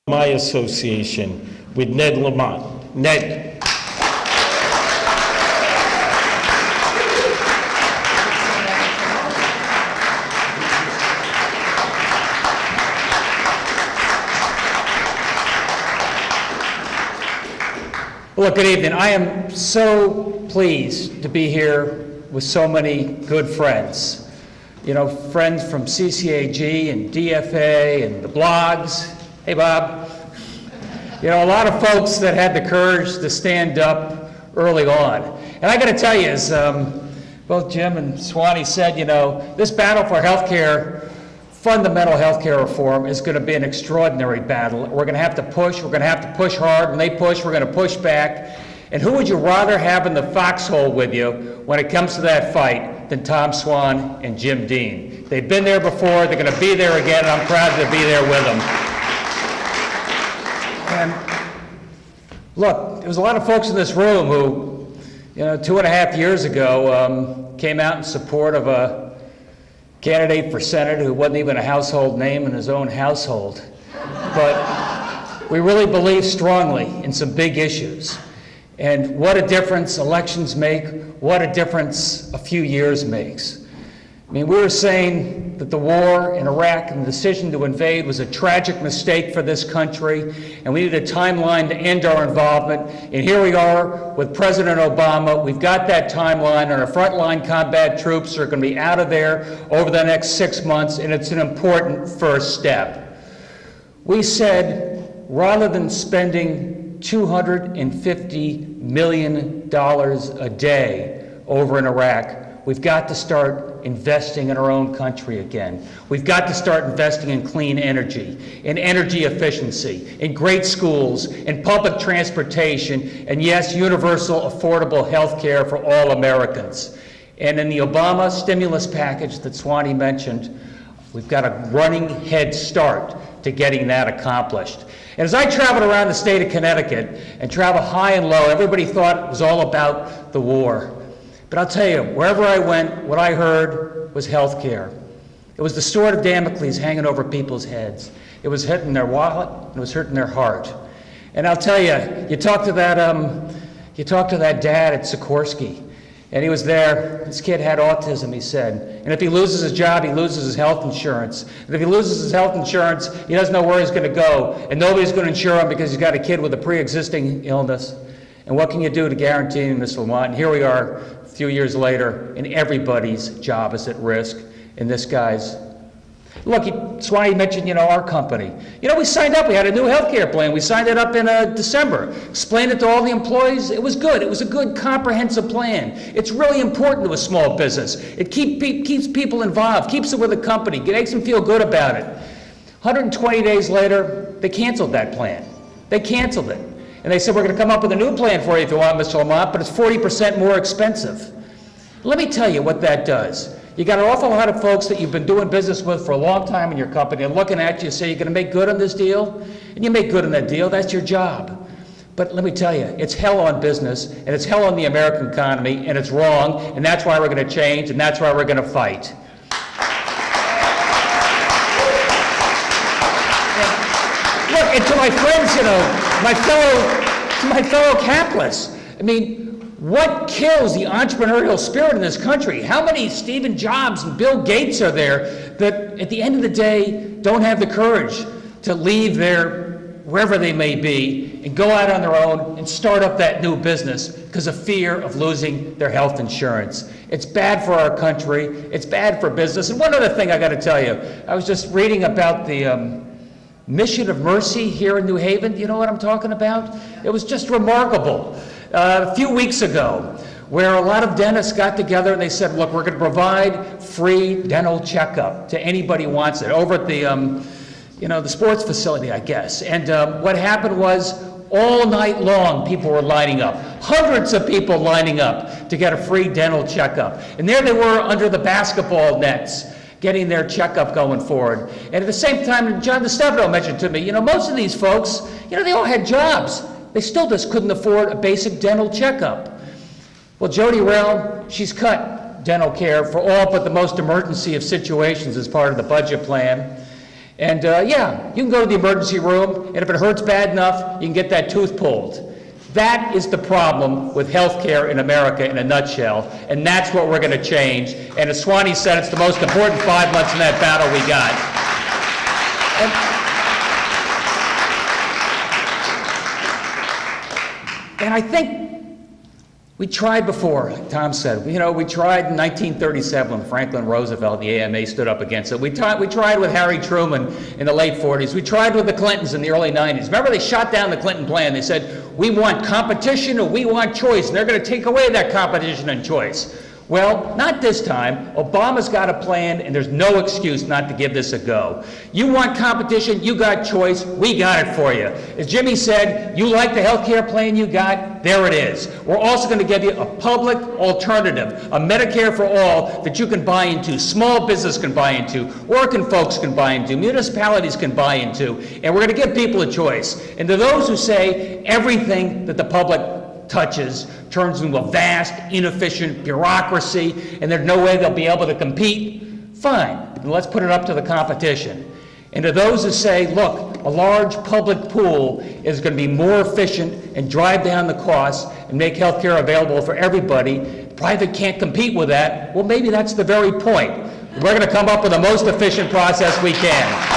my association with Ned Lamont. Ned. Well, good evening. I am so pleased to be here with so many good friends. You know, friends from CCAG and DFA and the blogs. Hey, Bob. You know, a lot of folks that had the courage to stand up early on. And I got to tell you, as both Jim and Swanee said, you know, this battle for health care, fundamental health care reform, is going to be an extraordinary battle. We're going to have to push. We're going to have to push hard. When they push, we're going to push back. And who would you rather have in the foxhole with you when it comes to that fight than Tom Swan and Jim Dean? They've been there before. They're going to be there again, and I'm proud to be there with them. And look, there was a lot of folks in this room who, you know, 2.5 years ago came out in support of a candidate for Senate who wasn't even a household name in his own household. But we really believe strongly in some big issues. And what a difference elections make, what a difference a few years makes. I mean, we were saying that the war in Iraq and the decision to invade was a tragic mistake for this country, and we needed a timeline to end our involvement. And here we are with President Obama. We've got that timeline, and our frontline combat troops are going to be out of there over the next 6 months, and it's an important first step. We said, rather than spending $250 million a day over in Iraq, we've got to start investing in our own country again. We've got to start investing in clean energy, in energy efficiency, in great schools, in public transportation, and yes, universal affordable health care for all Americans. And in the Obama stimulus package that Swanee mentioned, we've got a running head start to getting that accomplished. And as I traveled around the state of Connecticut and traveled high and low, everybody thought it was all about the war. But I'll tell you, wherever I went, what I heard was health care. It was the sword of Damocles hanging over people's heads. It was hitting their wallet, and it was hurting their heart. And I'll tell you, you talk to that dad at Sikorsky, and he was there. This kid had autism, he said. And if he loses his job, he loses his health insurance. And if he loses his health insurance, he doesn't know where he's going to go, and nobody's going to insure him because he's got a kid with a pre-existing illness. And what can you do to guarantee him, Mr. Lamont? And here we are, a few years later, and everybody's job is at risk, and this guy's. Look, Swanee mentioned, you know, our company. You know, we signed up, we had a new health care plan. We signed it up in December. Explained it to all the employees. It was good. It was a good, comprehensive plan. It's really important to a small business. It keeps people involved, keeps it with the company, makes them feel good about it. 120 days later, they canceled that plan. They canceled it. And they said, we're going to come up with a new plan for you if you want, Mr. Lamont, but it's 40% more expensive. Let me tell you what that does. You got an awful lot of folks that you've been doing business with for a long time in your company and looking at you and say, you're going to make good on this deal? And you make good on that deal, that's your job. But let me tell you, it's hell on business, and it's hell on the American economy, and it's wrong, and that's why we're going to change, and that's why we're going to fight. And to my friends, you know, my fellow capitalists, I mean, what kills the entrepreneurial spirit in this country? How many Steve Jobs and Bill Gates are there that at the end of the day don't have the courage to leave wherever they may be and go out on their own and start up that new business because of fear of losing their health insurance? It's bad for our country. It's bad for business. And one other thing I got to tell you, I was just reading about the Mission of Mercy here in New Haven. Do you know what I'm talking about? It was just remarkable. A few weeks ago, where a lot of dentists got together and they said, look, we're going to provide free dental checkup to anybody who wants it over at the, you know, the sports facility, I guess. And what happened was all night long, people were lining up. Hundreds of people lining up to get a free dental checkup. And there they were under the basketball nets, getting their checkup going forward. And at the same time, John DeStefano mentioned to me, you know, most of these folks, you know, they all had jobs. They still just couldn't afford a basic dental checkup. Well, Jody Rell, she's cut dental care for all but the most emergency of situations as part of the budget plan. And yeah, you can go to the emergency room, and if it hurts bad enough, you can get that tooth pulled. That is the problem with health care in America in a nutshell, and that's what we're going to change. And as Swanee said, it's the most important 5 months in that battle we got. And I think we tried before, like Tom said. You know, we tried in 1937 when Franklin Roosevelt, the AMA, stood up against it. We tried with Harry Truman in the late 40s. We tried with the Clintons in the early 90s. Remember, they shot down the Clinton plan. They said, we want competition or we want choice, and they're going to take away that competition and choice. Well, not this time. Obama's got a plan, and there's no excuse not to give this a go. You want competition, you got choice, we got it for you. As Jimmy said, you like the health care plan you got, there it is. We're also going to give you a public alternative, a Medicare for all that you can buy into, small business can buy into, working folks can buy into, municipalities can buy into, and we're going to give people a choice. And to those who say everything that the public touches turns into a vast, inefficient bureaucracy, and there's no way they'll be able to compete, fine, and let's put it up to the competition. And to those who say, look, a large public pool is going to be more efficient and drive down the costs and make health care available for everybody, private can't compete with that, well, maybe that's the very point. We're going to come up with the most efficient process we can.